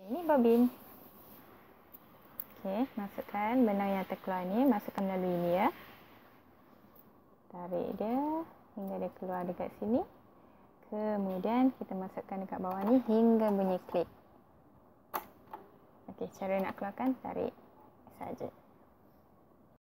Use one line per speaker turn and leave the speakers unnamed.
Ini bobin. Okey, masukkan benang yang terkeluar ni, masukkan melalui ni ya. Tarik dia hingga dia keluar dekat sini. Kemudian kita masukkan dekat bawah ni hingga bunyi klik. Okey, cara nak keluarkan tarik saja.